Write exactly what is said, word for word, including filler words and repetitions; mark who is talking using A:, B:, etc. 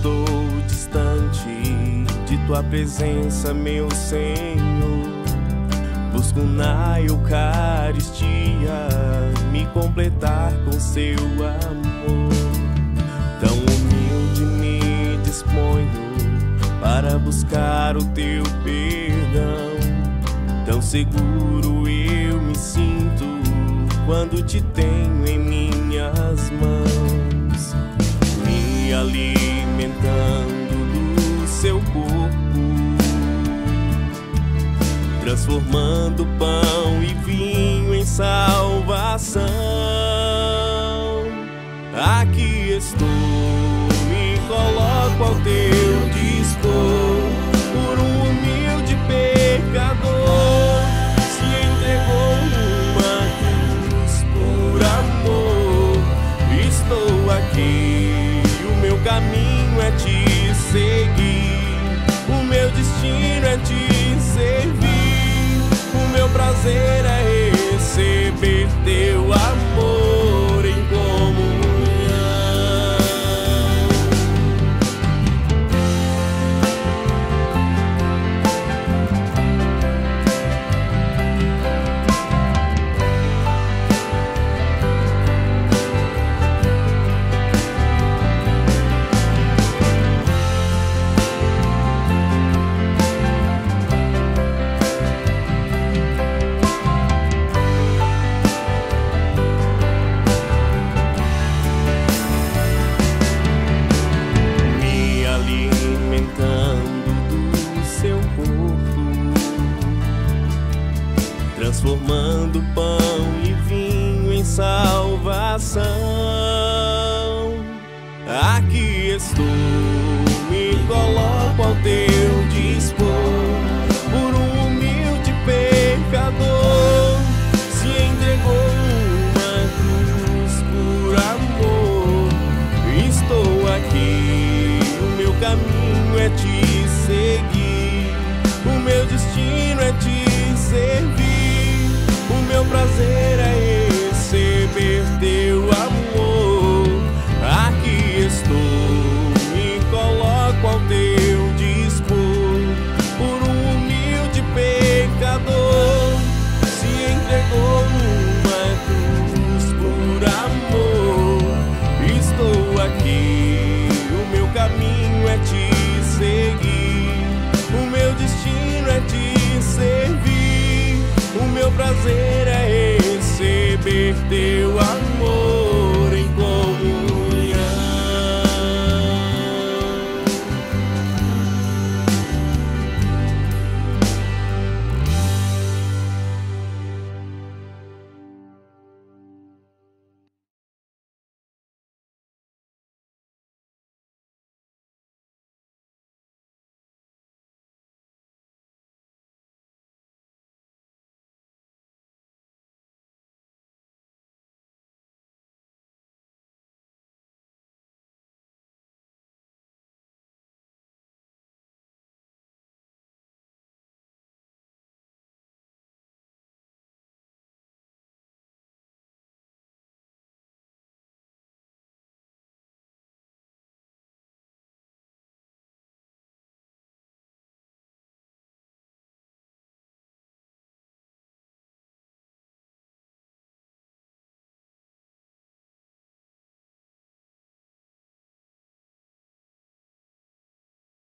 A: estou distante de tua presença, meu Senhor. Busco na Eucaristia me completar com seu amor. Tão humilde me disponho para buscar o teu perdão. Tão seguro eu me sinto quando te tenho em minhas mãos, me alimentando do seu corpo, transformando pão e vinho em salvação. Aqui estou, me coloco ao teu dispor, por um humilde pecador, se entregou numa cruz por amor. Estou aqui, o meu caminho é te seguir, o meu destino é te servir, o meu prazer é receber teu amor em comunhão. Transformando pão e vinho em salvação. Aqui estou, me coloco ao teu dispor, por um humilde pecador, se entregou numa cruz por amor. Estou aqui, o meu caminho é te seguir, o meu destino é te servir, o meu prazer é receber teu amor. Aqui estou, me coloco ao teu dispor, por um humilde pecador, se entregou numa cruz por amor. Estou aqui, o meu caminho é te seguir, o meu destino é te servir, o meu prazer é receber teu amor.